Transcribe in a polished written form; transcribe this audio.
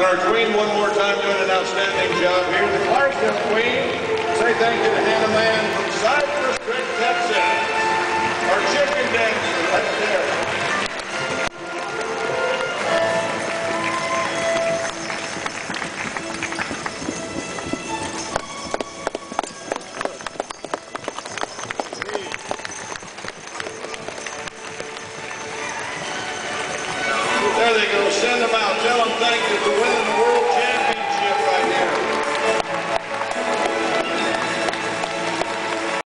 our queen one more time doing an outstanding job here. The Clarksville Queen. Say thank you to Hannah Mann from Cypress Creek, Texas. Our chicken dancer right there. There they go. Send them out. Tell them thank you for winning the World